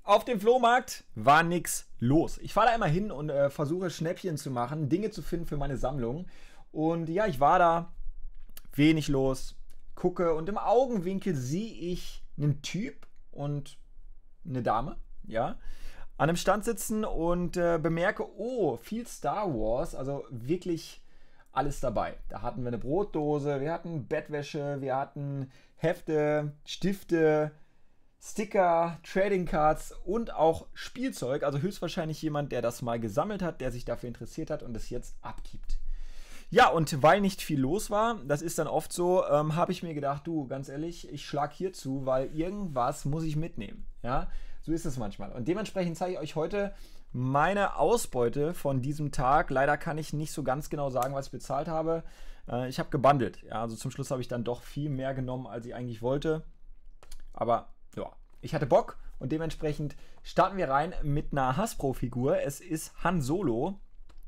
Auf dem Flohmarkt war nix los. Ich fahre da immer hin und versuche Schnäppchen zu machen, Dinge zu finden für meine Sammlung. Und ja, ich war da, wenig los, gucke und im Augenwinkel sehe ich einen Typ und eine Dame, ja, an einem Stand sitzen und bemerke, oh, viel Star Wars, also wirklich alles dabei. Da hatten wir eine Brotdose, wir hatten Bettwäsche, wir hatten Hefte, Stifte, Sticker, Trading Cards und auch Spielzeug. Also höchstwahrscheinlich jemand, der das mal gesammelt hat, der sich dafür interessiert hat und es jetzt abgibt. Ja, und weil nicht viel los war, das ist dann oft so, habe ich mir gedacht, du, ganz ehrlich, ich schlag hier zu, weil irgendwas muss ich mitnehmen. Ja, so ist es manchmal. Und dementsprechend zeige ich euch heute meine Ausbeute von diesem Tag. Leider kann ich nicht so ganz genau sagen, was ich bezahlt habe. Ich habe gebundelt. Ja, also zum Schluss habe ich dann doch viel mehr genommen, als ich eigentlich wollte. Aber ja, ich hatte Bock und dementsprechend starten wir rein mit einer Hasbro-Figur. Es ist Han Solo.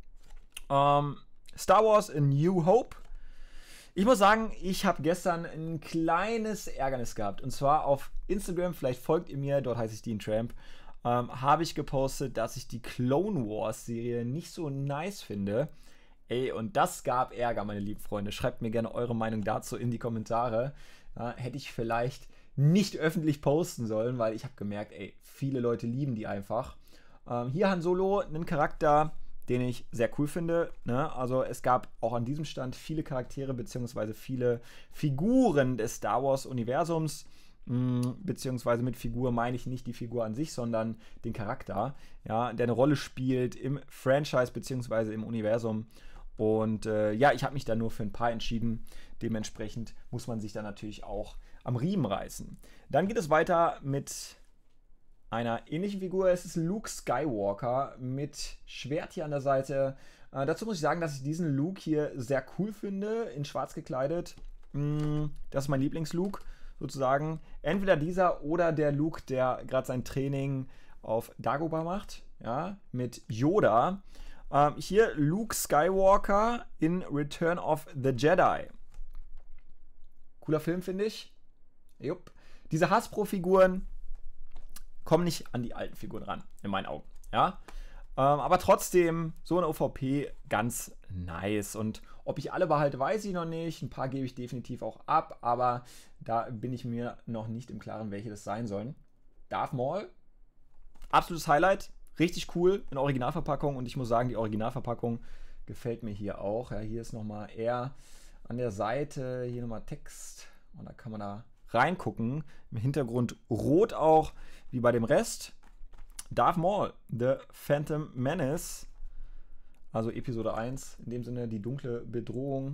Star Wars A New Hope. Ich muss sagen, ich habe gestern ein kleines Ärgernis gehabt. Und zwar auf Instagram, vielleicht folgt ihr mir, dort heiße ich Dean Tramp, habe ich gepostet, dass ich die Clone Wars Serie nicht so nice finde. Ey, und das gab Ärger, meine lieben Freunde. Schreibt mir gerne eure Meinung dazu in die Kommentare. Hätte ich vielleicht nicht öffentlich posten sollen, weil ich habe gemerkt, ey, viele Leute lieben die einfach. Hier Han Solo, einen Charakter, den ich sehr cool finde. Ne? Also es gab auch an diesem Stand viele Charaktere bzw. viele Figuren des Star Wars Universums. Beziehungsweise mit Figur meine ich nicht die Figur an sich, sondern den Charakter, ja, der eine Rolle spielt im Franchise bzw. im Universum. Und ja, ich habe mich da nur für ein paar entschieden. Dementsprechend muss man sich da natürlich auch am Riemen reißen. Dann geht es weiter mit einer ähnlichen Figur. Es ist Luke Skywalker mit Schwert hier an der Seite. Dazu muss ich sagen, dass ich diesen Luke hier sehr cool finde, in schwarz gekleidet. Das ist mein Lieblings-Luke sozusagen. Entweder dieser oder der Luke, der gerade sein Training auf Dagobah macht, ja, mit Yoda. Hier Luke Skywalker in Return of the Jedi. Cooler Film, finde ich. Jupp. Diese Hasbro-Figuren kommen nicht an die alten Figuren ran, in meinen Augen. Ja? Aber trotzdem, so eine OVP, ganz nice. Und ob ich alle behalte, weiß ich noch nicht. Ein paar gebe ich definitiv auch ab, aber da bin ich mir noch nicht im Klaren, welche das sein sollen. Darth Maul, absolutes Highlight. Richtig cool in Originalverpackung und ich muss sagen, die Originalverpackung gefällt mir hier auch. Ja, hier ist nochmal eher an der Seite, hier nochmal Text und da kann man da reingucken. Im Hintergrund rot auch, wie bei dem Rest. Darth Maul, The Phantom Menace, also Episode 1, in dem Sinne die dunkle Bedrohung.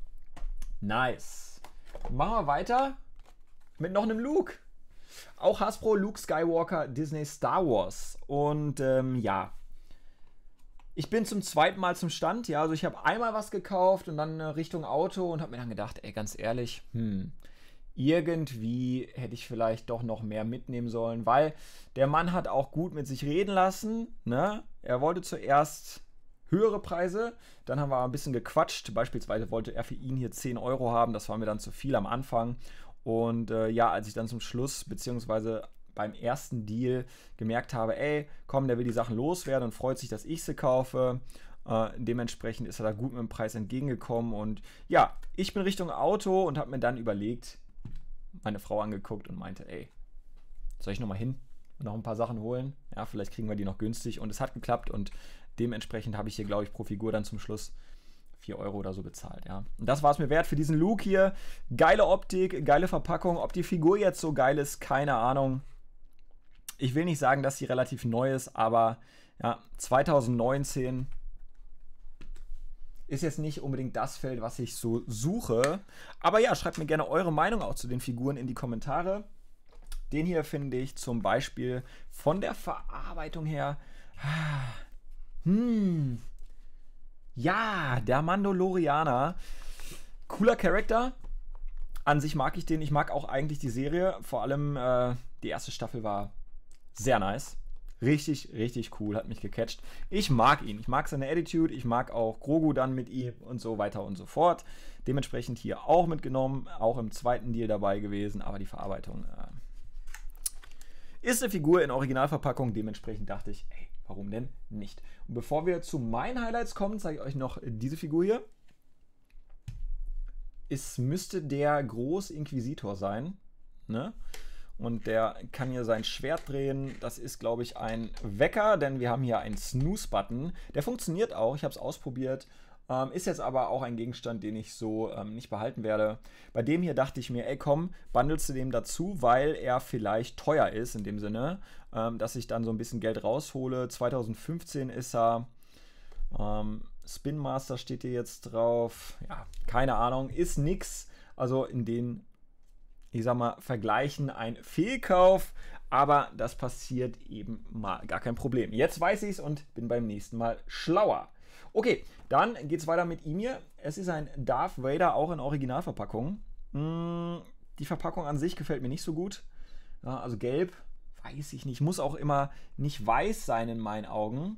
Nice. Machen wir weiter mit noch einem Luke. Auch Hasbro, Luke Skywalker, Disney Star Wars. Und ja, ich bin zum zweiten Mal zum Stand. Ja, also ich habe einmal was gekauft und dann Richtung Auto und habe mir dann gedacht, ey, ganz ehrlich, irgendwie hätte ich vielleicht doch noch mehr mitnehmen sollen, weil der Mann hat auch gut mit sich reden lassen. Ne? Er wollte zuerst höhere Preise, dann haben wir ein bisschen gequatscht. Beispielsweise wollte er für ihn hier 10 Euro haben, das war mir dann zu viel am Anfang. Und ja, als ich dann zum Schluss, beziehungsweise beim ersten Deal gemerkt habe, ey, komm, der will die Sachen loswerden und freut sich, dass ich sie kaufe. Dementsprechend ist er da gut mit dem Preis entgegengekommen. Und ja, ich bin Richtung Auto und habe mir dann überlegt, meine Frau angeguckt und meinte, ey, soll ich nochmal hin und noch ein paar Sachen holen? Ja, vielleicht kriegen wir die noch günstig. Und es hat geklappt und dementsprechend habe ich hier, glaube ich, pro Figur dann zum Schluss 4 Euro oder so bezahlt, ja. Und das war es mir wert für diesen Luke hier. Geile Optik, geile Verpackung. Ob die Figur jetzt so geil ist, keine Ahnung. Ich will nicht sagen, dass sie relativ neu ist, aber ja, 2019 ist jetzt nicht unbedingt das Feld, was ich so suche. Aber ja, schreibt mir gerne eure Meinung auch zu den Figuren in die Kommentare. Den hier finde ich zum Beispiel von der Verarbeitung her. Ja, der Mandalorianer. Cooler Charakter. An sich mag ich den. Ich mag auch eigentlich die Serie. Vor allem die erste Staffel war sehr nice. Richtig, richtig cool, hat mich gecatcht. Ich mag ihn, ich mag seine Attitude, ich mag auch Grogu dann mit ihm und so weiter und so fort. Dementsprechend hier auch mitgenommen, auch im zweiten Deal dabei gewesen, aber die Verarbeitung Ist eine Figur in Originalverpackung, dementsprechend dachte ich, ey, warum denn nicht? Und bevor wir zu meinen Highlights kommen, zeige ich euch noch diese Figur hier. Es müsste der Großinquisitor sein, ne? Und der kann hier sein Schwert drehen. Das ist, glaube ich, ein Wecker, denn wir haben hier einen Snooze-Button. Der funktioniert auch, ich habe es ausprobiert. Ist jetzt aber auch ein Gegenstand, den ich so nicht behalten werde. Bei dem hier dachte ich mir, ey komm, bandelst du dem dazu, weil er vielleicht teuer ist, in dem Sinne, dass ich dann so ein bisschen Geld raushole. 2015 ist er. Spin Master steht hier jetzt drauf. Ja, keine Ahnung, ist nix. Also in den, ich sag mal, Vergleichen ein Fehlkauf, aber das passiert eben mal, gar kein Problem. Jetzt weiß ich es und bin beim nächsten Mal schlauer. Okay, dann geht es weiter mit ihm hier. Es ist ein Darth Vader, auch in Originalverpackung. Die Verpackung an sich gefällt mir nicht so gut. Ja, also gelb, weiß ich nicht. Muss auch immer nicht weiß sein in meinen Augen.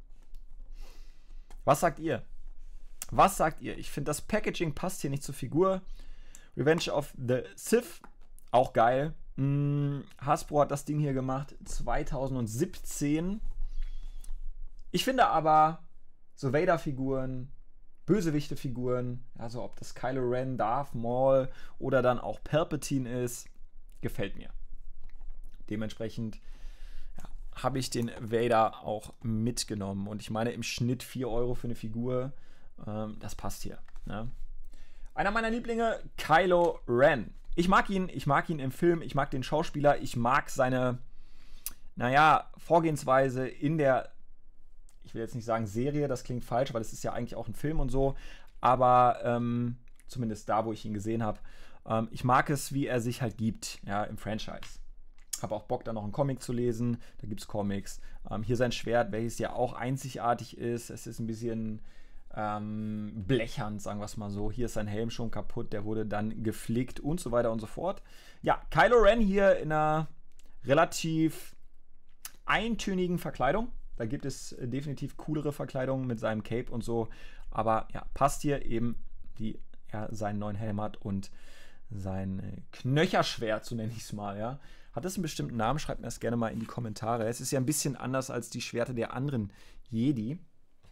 Was sagt ihr? Was sagt ihr? Ich finde, das Packaging passt hier nicht zur Figur. Revenge of the Sith, auch geil. Hasbro hat das Ding hier gemacht, 2017. Ich finde aber, so Vader-Figuren, Bösewichte-Figuren, also ob das Kylo Ren, Darth Maul oder dann auch Palpatine ist, gefällt mir. Dementsprechend habe ich den Vader auch mitgenommen. Und ich meine, im Schnitt 4 € für eine Figur, das passt hier. Ne? Einer meiner Lieblinge, Kylo Ren. Ich mag ihn im Film, ich mag den Schauspieler, ich mag seine, naja, Vorgehensweise in der, ich will jetzt nicht sagen Serie, das klingt falsch, weil es ist ja eigentlich auch ein Film und so, aber zumindest da, wo ich ihn gesehen habe, ich mag es, wie er sich halt gibt, ja, im Franchise. Habe auch Bock, da noch einen Comic zu lesen. Da gibt es Comics. Hier sein Schwert, welches ja auch einzigartig ist. Es ist ein bisschen blechernd, sagen wir es mal so. Hier ist sein Helm schon kaputt. Der wurde dann geflickt und so weiter und so fort. Ja, Kylo Ren hier in einer relativ eintönigen Verkleidung. Da gibt es definitiv coolere Verkleidungen mit seinem Cape und so. Aber ja, passt hier eben, wie er seinen neuen Helm hat und sein Knöcherschwert, so nenne ich es mal, ja. Hat das einen bestimmten Namen? Schreibt mir das gerne mal in die Kommentare. Es ist ja ein bisschen anders als die Schwerter der anderen Jedi.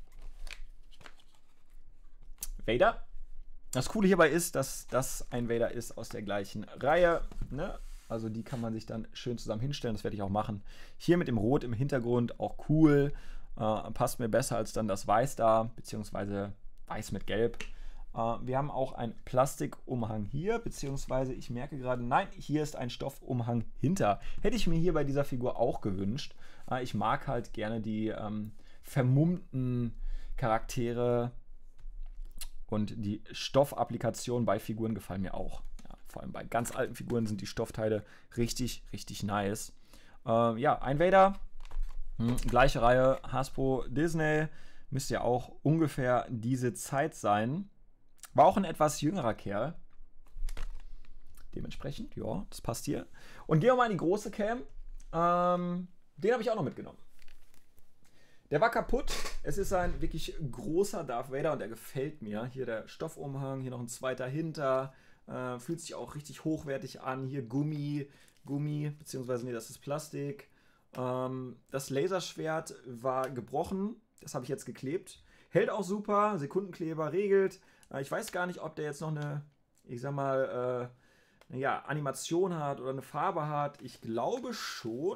Vader. Das Coole hierbei ist, dass das ein Vader ist aus der gleichen Reihe. Ne? Also die kann man sich dann schön zusammen hinstellen. Das werde ich auch machen. Hier mit dem Rot im Hintergrund auch cool. Passt mir besser als dann das Weiß da, beziehungsweise Weiß mit Gelb. Wir haben auch einen Plastikumhang hier, beziehungsweise ich merke gerade, nein, hier ist ein Stoffumhang hinter. Hätte ich mir hier bei dieser Figur auch gewünscht. Ich mag halt gerne die vermummten Charaktere und die Stoffapplikationen bei Figuren gefallen mir auch. Ja, vor allem bei ganz alten Figuren sind die Stoffteile richtig, richtig nice. Ja, ein Vader, gleiche Reihe, Hasbro, Disney, müsste ja auch ungefähr diese Zeit sein. War auch ein etwas jüngerer Kerl. Dementsprechend, ja, das passt hier. Und gehen wir mal in die große Cam. Den habe ich auch noch mitgenommen. Der war kaputt. Es ist ein wirklich großer Darth Vader und der gefällt mir. Hier der Stoffumhang, hier noch ein zweiter hinter. Fühlt sich auch richtig hochwertig an. Hier Gummi, beziehungsweise nee, das ist Plastik. Das Laserschwert war gebrochen. Das habe ich jetzt geklebt. Hält auch super, Sekundenkleber regelt. Ich weiß gar nicht, ob der jetzt noch eine, ich sag mal, ja, Animation hat oder eine Farbe hat. Ich glaube schon.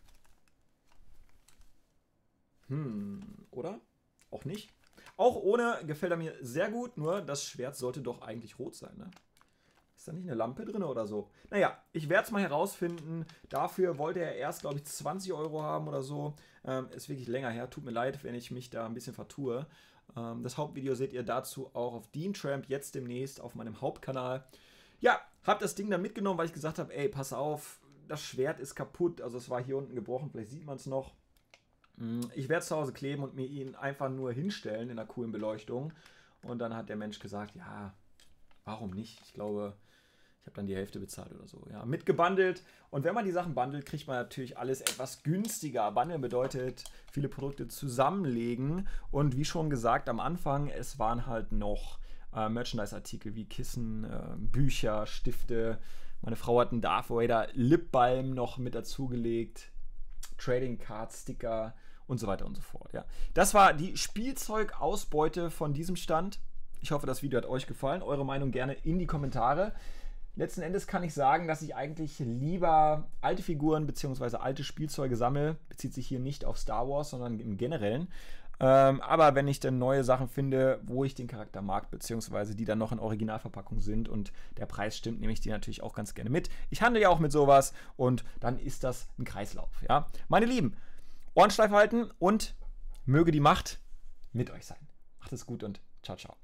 Oder? Auch nicht. Auch ohne gefällt er mir sehr gut, nur das Schwert sollte doch eigentlich rot sein, ne? Ist da nicht eine Lampe drin oder so? Naja, ich werde es mal herausfinden. Dafür wollte er erst, glaube ich, 20 € haben oder so. Ist wirklich länger her. Tut mir leid, wenn ich mich da ein bisschen vertue. Das Hauptvideo seht ihr dazu auch auf Dean Tramp jetzt demnächst auf meinem Hauptkanal. Ja, habe das Ding dann mitgenommen, weil ich gesagt habe, ey, pass auf, das Schwert ist kaputt. Also es war hier unten gebrochen, vielleicht sieht man es noch. Ich werde zu Hause kleben und mir ihn einfach nur hinstellen in einer coolen Beleuchtung. Und dann hat der Mensch gesagt, ja, warum nicht? Ich glaube, ich habe dann die Hälfte bezahlt oder so. Ja, mitgebundelt. Und wenn man die Sachen bundelt, kriegt man natürlich alles etwas günstiger. Bundle bedeutet, viele Produkte zusammenlegen. Und wie schon gesagt am Anfang, es waren halt noch Merchandise-Artikel wie Kissen, Bücher, Stifte, Meine Frau hat einen Darth Vader Lipbalm noch mit dazugelegt. Trading Card, Sticker und so weiter und so fort. Ja. Das war die Spielzeugausbeute von diesem Stand. Ich hoffe, das Video hat euch gefallen. Eure Meinung gerne in die Kommentare. Letzten Endes kann ich sagen, dass ich eigentlich lieber alte Figuren bzw. alte Spielzeuge sammle. Bezieht sich hier nicht auf Star Wars, sondern im Generellen. Aber wenn ich dann neue Sachen finde, wo ich den Charakter mag, beziehungsweise die dann noch in Originalverpackung sind und der Preis stimmt, nehme ich die natürlich auch ganz gerne mit. Ich handle ja auch mit sowas und dann ist das ein Kreislauf. Ja? Meine Lieben, Ohren steif halten und möge die Macht mit euch sein. Macht es gut und ciao, ciao.